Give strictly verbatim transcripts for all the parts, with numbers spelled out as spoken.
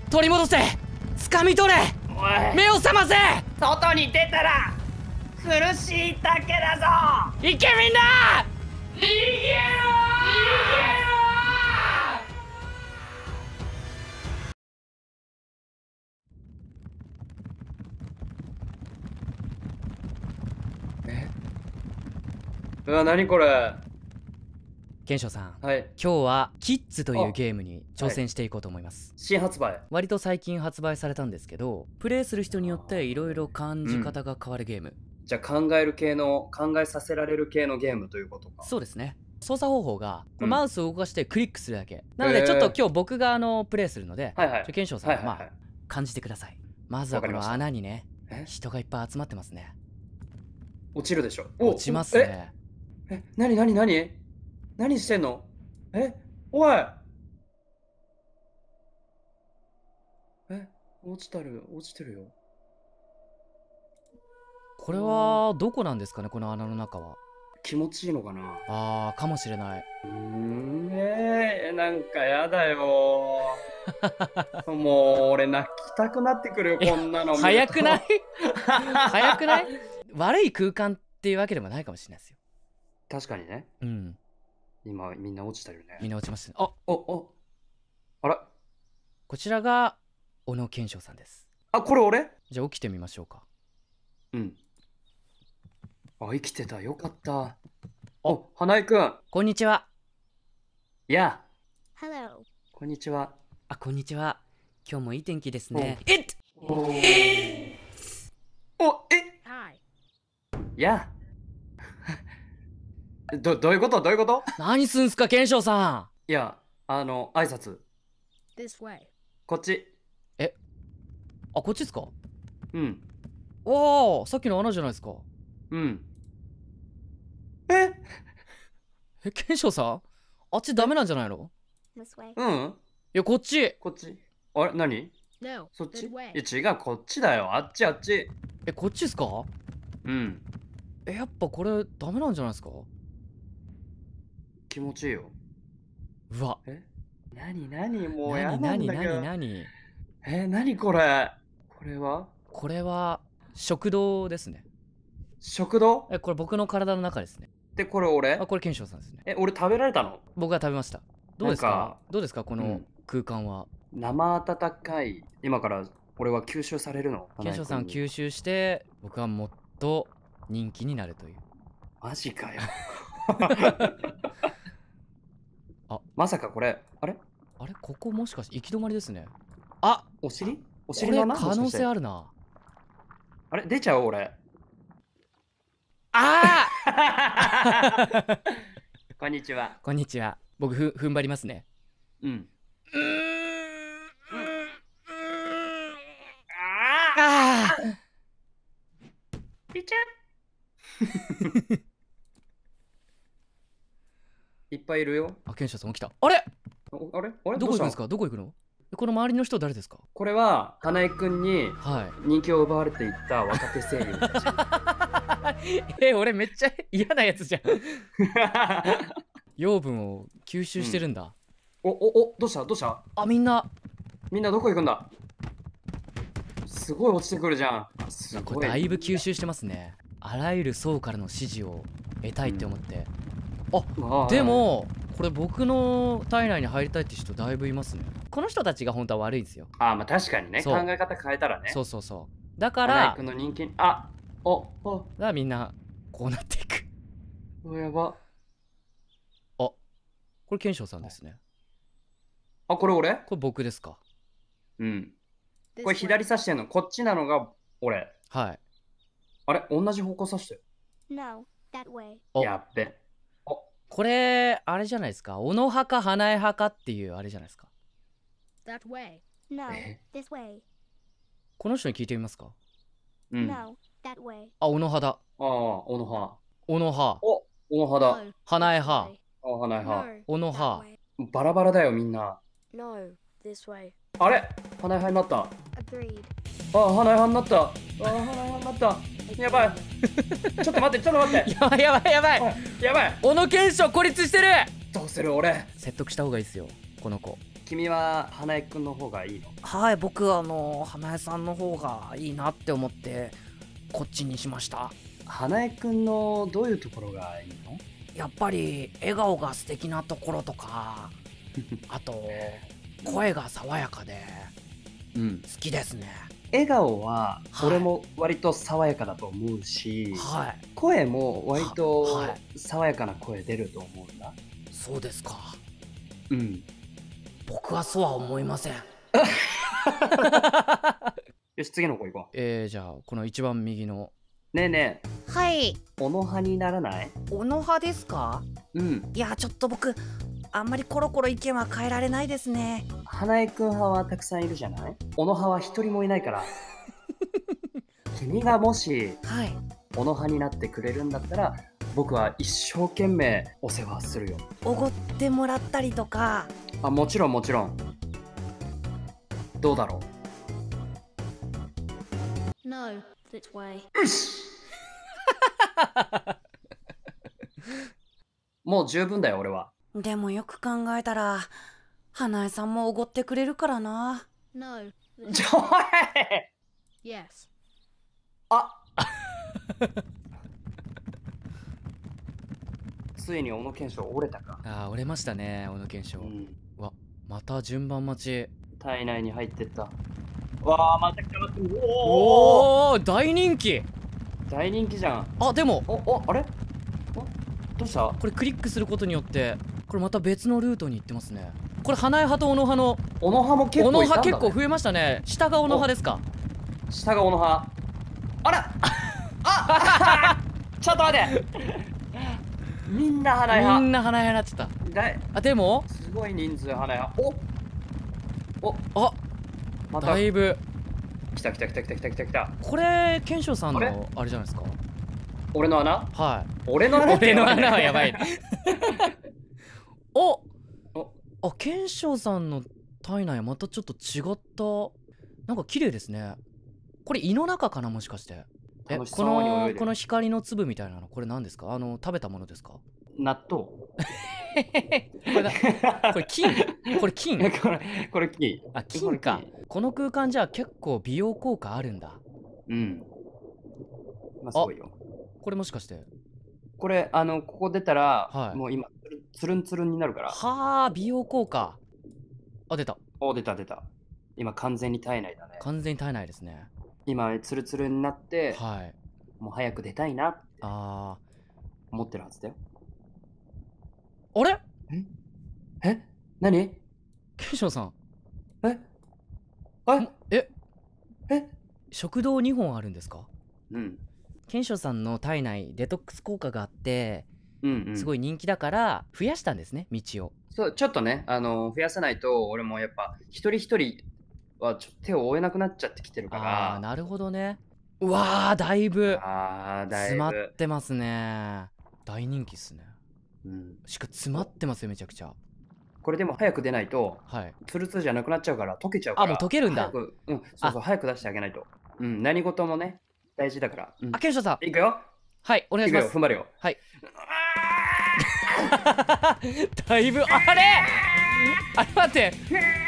取り戻せ、掴み取れ、目を覚ませ。 外に出たら苦しいだけだぞ。 行けみんな、逃げろえうわ、何これ。 賢章さん、 はい、 今日はキッズというゲームに挑戦していこうと思います、 はい、新発売。 割と最近発売されたんですけど、プレイする人によっていろいろ感じ方が変わるゲーム、 うん、じゃあ考える系の考えさせられる系のゲームということか。 そうですね。操作方法が、 うん、 マウスを動かしてクリックするだけなので、ちょっと今日僕があのプレイするので、 はいはい、 賢章さんがまあ、はいはいはい、感じてください。まずはこの穴にね、人がいっぱい集まってますね。 落ちるでしょ。 落ちますね。 ええ、なになになに何してんの。え、おい。え、落ちたる、落ちてるよ。 これはどこなんですかね、この穴の中は。 気持ちいいのかな。 あー、かもしれない。 うーん、えー、なんかやだよもう俺泣きたくなってくるよ、こんなの。 早くない早くない。悪い空間っていうわけでもないかもしれないですよ。 確かにね。 うん。 今みんな落ちたよね。 みんな落ちますね。あ、 おお、あら、 こちらが小野賢章さんです。 あ、これ俺？ じゃあ起きてみましょうか。 うん。あ、生きてた、よかった。お、花井くん。 こんにちは。 いや。 Hello。 こんにちは。 あ、こんにちは。今日もいい天気ですね。えっ。 おえ。おえ。 はい。 いや。ど、どういうことどういうこと。 何すんすか、賢章さん。いや、あの、挨拶。 This way。 こっち。 え、あ、こっちですか。 うん。 わあ、さっきの穴じゃないですか。 うん。ええ、賢章さん、あっちダメなんじゃないの。 This way。 うん。いや、こっち。 こっち。あれ、何。 No。 そっち。い This way。 や、違う、こっちだよ。あっちあっち。 え、こっちですか。 うん。 え、やっぱこれダメなんじゃないですか。 気持ちいいよ。 うわ。 え、なになに、もうやだんだなにけど。 なになになに。 え、なにこれ。これはこれは食堂ですね。 食堂。 え、これ僕の体の中ですね。 で、これ俺。 あ、これ賢章さんですね。 え、俺食べられたの。 僕が食べました。どうですかどうですかこの空間は。 うん、生温かい。今から俺は吸収されるの。 賢章さん吸収して僕はもっと人気になるという。 マジかよあ、 まさかこれあれあれ、ここもしかして行き止まりですね。あ、 お尻お尻の穴。 可能性あるな。 あれ、出ちゃう俺。 ああこんにちは。 こんにちは。僕ふ踏ん張りますね。 うん。 ああピチャいっぱいいるよ。 あ、賢章さん起きた。あれあれあれ、 どこ行くんですか。どこ行くの。この周りの人誰ですか。 これは花井くんに人気を奪われていった若手声優たち。 え、俺めっちゃ嫌なやつじゃん養分を吸収してるんだ、 うん、おおお、どうしたどうした。あ、 みんなみんなどこ行くんだ。すごい落ちてくるじゃん。すごい。これだいぶ吸収してますね。あらゆる層からの支持を得たいって思って、うん、あ、でもこれ僕の体内に入りたいって人だいぶいますね。この人たちが本当は悪いんですよ。 あ、まあ確かにね、考え方変えたらね。 そうそうそう。だから花井くんの人気、あ、おお、 だからみんなこうなっていく。 うわ、やば。あ、 これ賢章さんですね。 あ、これ俺？ これ僕ですか。 うん。これ左指してんの、こっちなのが俺。 はい。 あれ、同じ方向指してる。 No, that way。 やっべ。 お、これあれじゃないですか。小野派か花江派かっていうあれじゃないですか。 That way。No, this way。 この人に聞いてみますか。 うん。 No, that way。 あ、小野派だ。 ああ、小野派。 小野派。 お、小野派だ。 花江派。 あ、花江派。 小野派。 バラバラだよみんな。 No, this way。 あれ、花江派になった。 Agreed。 あ、花江派になった。あ、花江派になった。やばい。ちょっと待って、ちょっと待って。 やばいやばいやばい。 やばい。 小野賢章孤立してる。 どうする俺。 説得した方がいいですよ、この子。 君は花江くんの方がいいの？ はい、僕あの花江さんの方がいいなって思ってこっちにしました。 花江くんのどういうところがいいの？ やっぱり笑顔が素敵なところとかあと声が爽やかでうん好きですね。 笑顔ははい俺も割と爽やかだと思うし、 はい、 声も割とははい爽やかな声出ると思うんだ。 そうですか。 うん僕はそうは思いません。 よし次の子行こう。 えー、じゃあこの一番右の。 ねえねはい、 え、おのはにならない？ おのはですか？ うんいや、ちょっと僕あんまりコロコロ意見は変えられないですね。 花江くん派はたくさんいるじゃない？おのはは一人もいないから君がもしはい。 おのはになってくれるんだったら僕は一生懸命お世話するよ。 おごってもらったりとか。 あ、もちろんもちろん。どうだろ No, this way. う？もう十分だよ俺は。 でもよく考えたら花江さんもおごってくれるからな。 No, ちょい yes. あついに小野賢章折れたか。 あー折れましたね小野賢章。 うんわまた順番待ち。 体内に入ってった。わあまた来たまってる。おおおお大人気。 大人気じゃん。 あでもおおあれおどうした？ これクリックすることによってこれまた別のルートに行ってますね。これ花江派と小野派の小野派も結小野構いたんだ、ね、 派結構増えましたね。下が小野派ですか？ 下が小野派。あらあちょっと待ってみんな花江み派。 んな花江派になっちゃっだいた。あでもすごい人数花江派。おおあまただいぶ来た来た来た来た来た来た来た。 これ賢章さんのあれあれじゃないですか？ 俺の穴？ はい俺の穴って俺のやばいね穴はやばいおおあ賢章さんの体内はまたちょっと違ったなんか綺麗ですね。これ胃の中かなもしかして。えこ楽しそうに泳いでるのこの光の粒みたいなのこれ何ですか？あの食べたものですか？ 納豆これだこれ金これ金これこれキー。 あ金か。 これキこの空間じゃあ結構美容効果あるんだ。 ーうんまあすごいよ。 これもしかしてこれあのここ出たら、 はいもう今つるんつるんになるから。 はあ美容効果。あ出た。 お出た出た。今完全に体内だね。 完全に体内ですね。 今つるつるになって、 はい。 もう早く出たいなってあ思ってるはずだよ。 ーあれえ何？ 賢章さんええええ食道にほんあるんですか？ うん賢章さんの体内デトックス効果があってうんうん。 すごい人気だから増やしたんですね道を。 そうちょっとねあの増やさないと俺もやっぱ一人一人はちょっと手を負えなくなっちゃってきてるからあーなるほどね。うわーだいぶあーだいぶ詰まってますね。大人気っすね。 うん、 しかも詰まってますよめちゃくちゃ。 これでも早く出ないとはい。 ツルツルじゃなくなっちゃうから溶けちゃうからあもう溶けるんだ早くうんそうそう早く出してあげないとうん何事もね大事だから、うんあ賢章さんいくよはいお願いいします。 くよ踏ん張るよはいだいぶあれあれ待って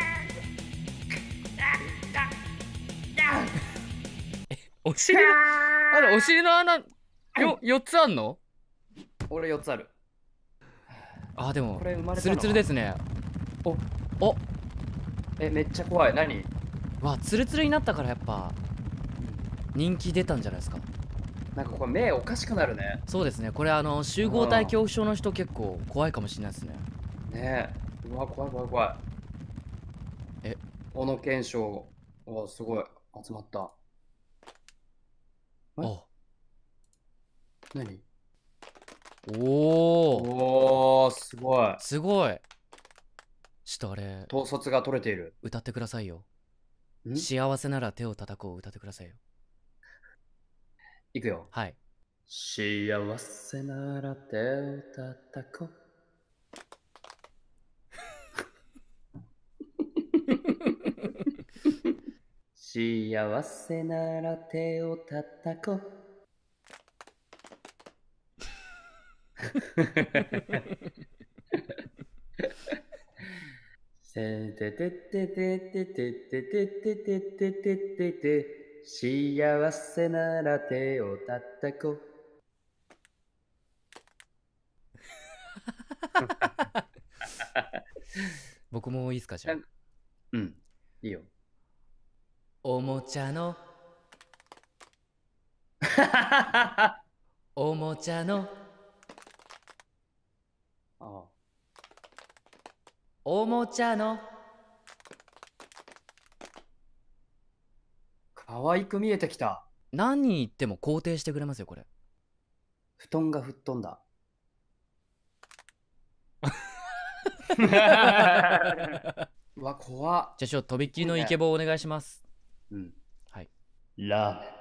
お尻あれお尻の穴よよっつあんの？ 俺よっつある。 あでもこれ生まれたのはツルツルですね。 おおえめっちゃ怖い何？ わツルツルになったからやっぱ人気出たんじゃないですか？ なんかこれ目おかしくなるね。 そうですねこれあの集合体恐怖症の人結構怖いかもしれないですね。 ねえうわ怖い怖い怖い。 え小野賢章おすごい集まった。えあ何？ おおおーすごい。 すごい。ちょっとあれ統率が取れている。 歌ってくださいよ。 ん幸せなら手を叩こう歌ってくださいよ。 いくよ。 はい。 幸せなら手を叩こう。幸せなら手を叩こう。 てててててててててててててて、幸せなら手を叩こう。 僕もいいですかじゃあ。 うん、いいよ。 おもちゃのおもちゃのあおもちゃの可愛く見えてきた。 何言っても肯定してくれますよこれ。 布団が吹っ飛んだ。うわ、怖っ。 じゃあちょっととびっきりのイケボお願いします。 うん。 はい。 ラーメン。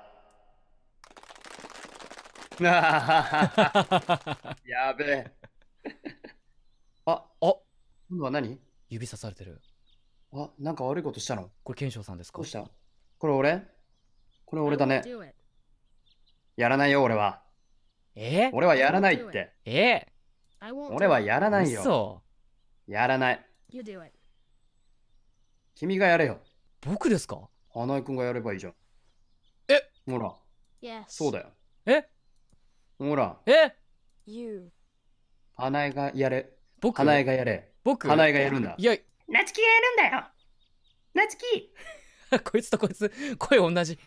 やべえ。あ、 あ、 今度は何？ 指さされてる。 あ、なんか悪いことしたの？ これ賢章さんですか？ どうした？これ俺？これ俺だ I ね won't。do it. やらないよ、俺は。 え俺はやらないって。 え I won't 俺 do は it. やらないよ。 嘘。 やらない。 You do it. 君がやれよ。 僕ですか？ 花井くんがやればいいじゃん。 え？ ほら、 Yes. そうだよ。 えほら、 え You. 花井がやれ。 僕花井がやれ。 僕花井がやるんだい。やなつきがやるんだよ。なつき。 こいつとこいつ声同じ。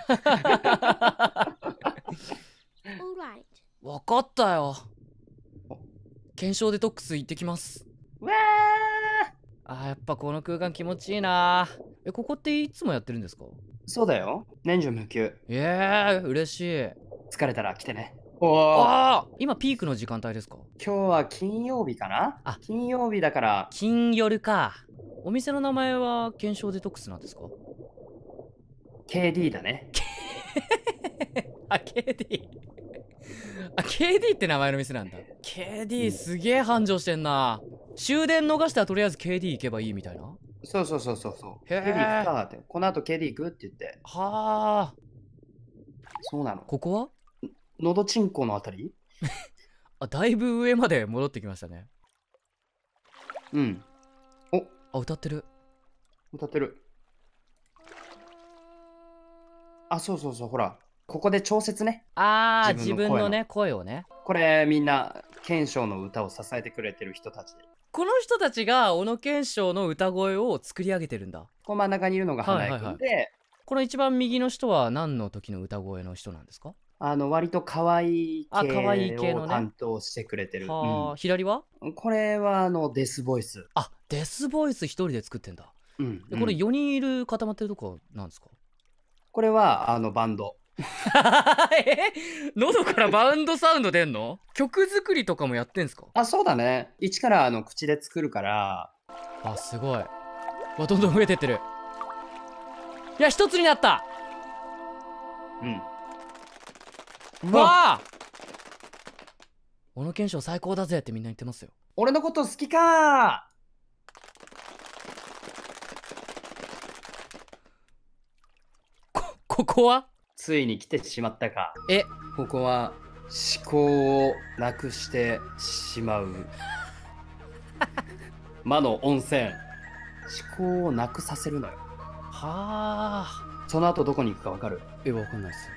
All right. わかったよ。検証デトックス行ってきます。 わあーやっぱこの空間気持ちいいな。えここっていつもやってるんですか？ そうだよ。年中無休。 えー、嬉しい。 疲れたら来てね。おお。 ああ今ピークの時間帯ですか？ 今日は金曜日かな？ あ金曜日だから。 金夜か。お店の名前は検証デトックスなんですか？ ケーディー だね。 あ ケーディー あ ケーディー って名前の店なんだ。 ケーディー すげえ繁盛してんな。終電逃したらとりあえず ケーディー 行けばいいみたいな。 そうそうそうそうそう。 へーケーディー 行くかって。この後 ケーディー 行くって言って。 はあそうなの。 ここはのどちんこのあたり？ あだいぶ上まで戻ってきましたね。 うん。 あ歌ってる。 歌ってる。あ、そうそうそう、ほら。ここで調節ね。 あー自自分の声の分のね声をね。 これみんな、賢章の歌を支えてくれてる人たち。 この人たちが小野賢章の歌声を作り上げてるんだ。 この真ん中にいるのが花江くんで、 この一番右の人は何の時の歌声の人なんですか？ あの割と可愛いあ可愛い系系のねを担当してくれてる。 はあ、左はうんこれはあのデスボイス。 あデスボイス一人で作ってんだ。 うんでこれうんよにんいる固まってるとこなんですか？ これはあのバンド。 え喉からバウンドサウンド出んの？曲作りとかもやってんすか？ あ、そうだね。一からあの口で作るから。 あすごい。わどんどん増えてってる。いや一つになった。 うん。 わあ小野賢章最高だぜってみんな言ってますよ。 俺のこと好きかこここはついに来てしまったか。 えここは思考をなくしてしまう魔の温泉。思考をなくさせるのよ。 はあその後どこに行くかわかる？ えわかんないっす。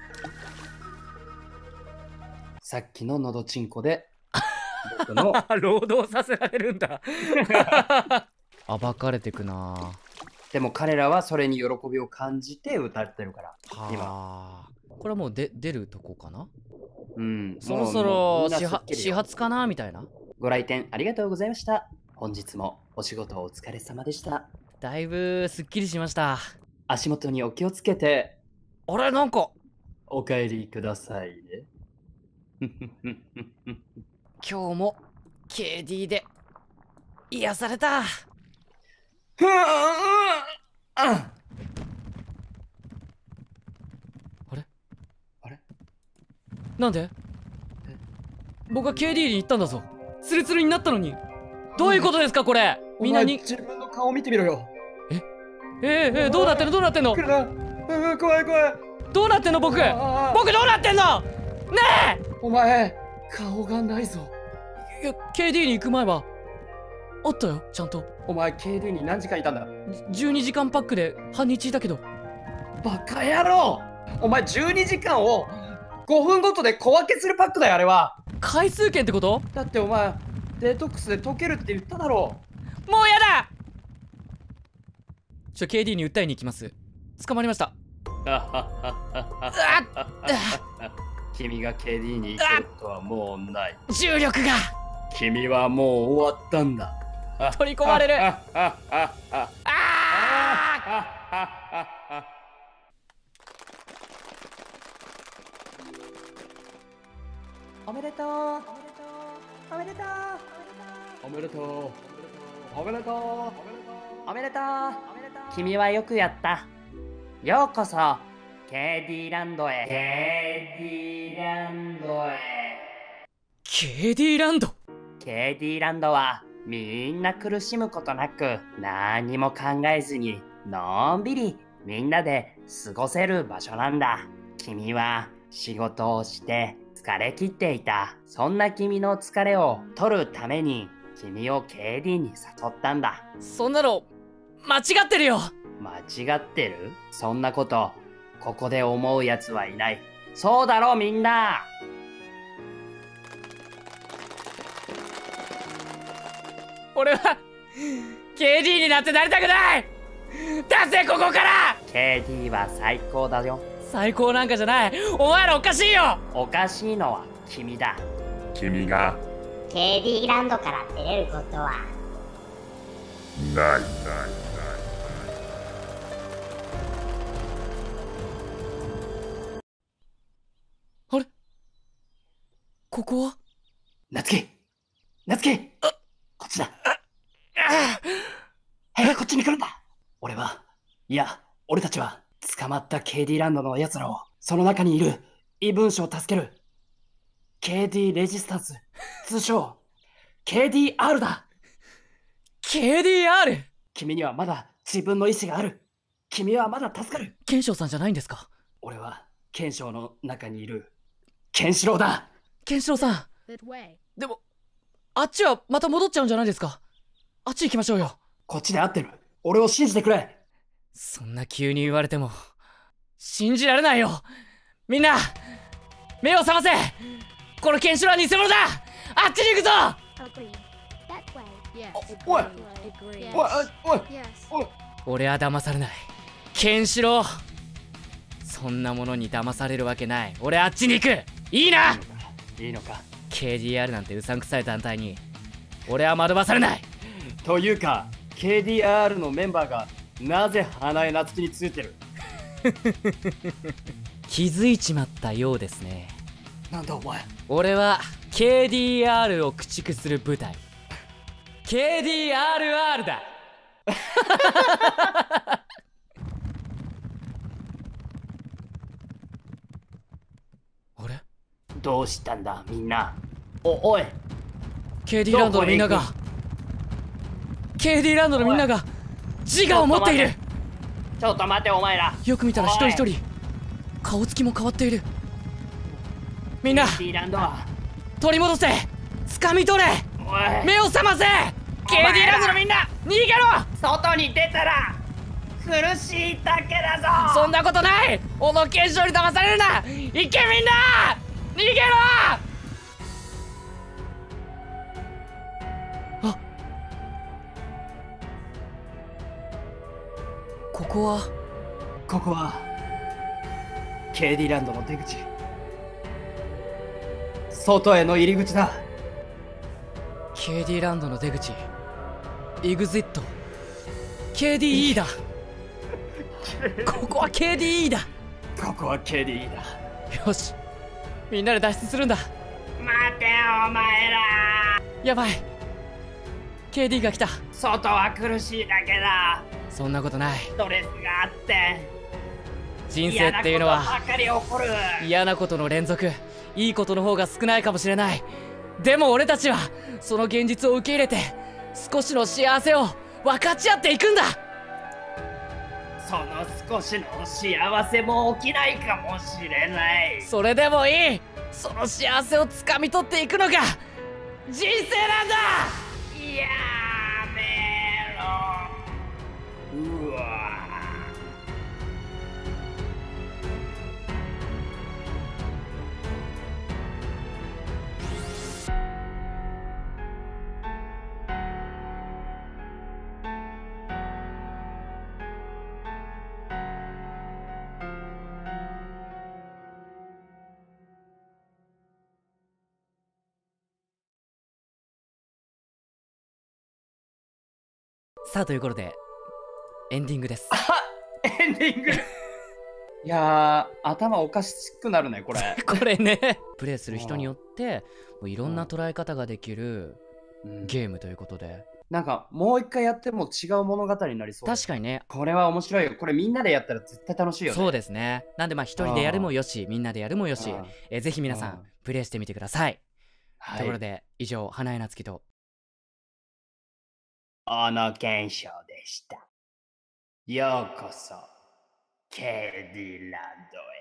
さっきののどちんこで僕の労働させられるんだ。暴かれてくな。 でも彼らはそれに喜びを感じて歌ってるから今。 はあこれはもうで出るとこかな。 うんそろそもうもうみんなろ始発すっきりよ始発かなみたいな。 ご来店ありがとうございました。本日もお仕事お疲れ様でした。 だいぶすっきりしました。 足元にお気をつけてあれなんかお帰りくださいね。 今日も ケーディー で癒された。 ふああれあれなんで僕は ケーディー に行ったんだぞ。ツルツルになったのに。どういうことですかこれ。みんなに自分の顔見てみろよ。 えー、えー、どうなってんのどうなってんの来るな。うん怖い怖い。 どうなってんの僕あー僕どうなってんのねお前顔がないぞ。 えいや ケーディー に行く前はあったよちゃんと。 お前 ケーディー に何時間いたんだ？ じゅうにじかんパックで半日いたけど。 バカ野郎、お前じゅうにじかんをごふんごとで小分けするパックだよあれは。 回数券ってこと？ だってお前デトックスで溶けるって言っただろもうやだ。ちょ ケーディー に訴えに行きます。捕まりました。 君が ケーディー に行けることはもうない。 重力が君はもう終わったんだ。 取り込まれる。 ああおめでとうおめでとうおめでとうおめでとうおめでとう君はよくやった。ようこそ ケーディー ランドへ。 ケーディー ランドへ。 ケーディー ランド。 ケーディー ランドはみんな苦しむことなく何にも考えずにのんびりみんなで過ごせる場所なんだ。君は仕事をして疲れ切っていた。そんな君の疲れを取るために君を ケーディー に誘ったんだ。 そんなの間違ってるよ。 間違ってる？そんなことここで思うやつはいない。そうだろみんな。 俺は ケーディー になってなりたくない。出せここから。 ケーディー は最高だよ。 最高なんかじゃない。お前らおかしいよ。 おかしいのは君だ。 君がケーディー ランドから出れることはないないあれ、ここは？ 夏希夏希、こっちだ。え、こっちに来るんだ。俺は、いや、俺たちは捕まった ケーディー ランドの奴らをその中にいる異分子を助ける ケーディー レジスタンス、通称 ケーディーアール だ。 ケーディーアール？ 君にはまだ自分の意志がある。君はまだ助かる。 ケンショウさんじゃないんですか？ 俺はケンショウの中にいるケンシロウだ。 ケンシロウさん、 That way. でもあっちはまた戻っちゃうんじゃないですか？あっち行きましょうよ。 こっちで合ってる。俺を信じてくれ。 そんな急に言われても信じられないよ。みんな目を覚ませ。このケンシロウは偽物だ。あっちに行くぞ。 Agree. That way. Yes. おい Agree. おいおい Yes. おい、 俺は騙されない。ケンシロウ、そんなものに騙されるわけない。俺あっちに行く。いいな。 いいのか。 ケーディーアール なんてうさんくさい団体に俺は惑わされない。 というか ケーディーアール のメンバーがなぜ花江夏樹についてる？ 気づいちまったようですね。 なんだお前。 俺は ケーディーアール を駆逐する部隊 ケーディーアールアール だ。あれ、 どうしたんだみんな。お、おいケーディー ランドのみんなが ケーディー ランドのみんなが自我を持っている。 ちょっと待てお前ら。 よく見たら一人一人顔つきも変わっている。みんなケーディー ランドは取り戻せ。掴み取れ。 おい目を覚ませ。ケーディー ランドのみんな逃げろ。 外に出たら苦しいだけだぞ。 そんなことない。小野賢章に騙されるな。行けみんな、逃げろ。あ、ここはここは ケーディー ランドの出口。外への入り口だ。 ケーディー ランドの出口、エグジット ケーディーイー だ。ここは ケーディーイー だ。 ここは ケーディーイー だ。 よし、みんなで脱出するんだ。 待てよお前ら。 やばい、 ケーディー が来た。 外は苦しいだけだ。 そんなことない。 ストレスがあって人生っていうのは嫌なことばかり起こる。 嫌なことの連続。いいことの方が少ないかもしれない。でも俺たちはその現実を受け入れて少しの幸せを分かち合っていくんだ。 その少しの幸せも起きないかもしれない。 それでもいい。その幸せをつかみ取っていくのが人生なんだ。 やめろ。 さあということでエンディングです。 エンディングいやー、頭おかしくなるね、これ。 これね、プレイする人によってもういろんな捉え方ができるゲームということで、 なんかもう一回やっても違う物語になりそう。 確かにね、 これは面白いよ。これみんなでやったら絶対楽しいよね。 そうですね。なんでまあ一人でやるもよし、みんなでやるもよし、えーぜひ皆さうんんプレイしてみてください。 はい、 ところで以上、花江夏樹と小野賢章でした。ようこそ、ケーディランドへ。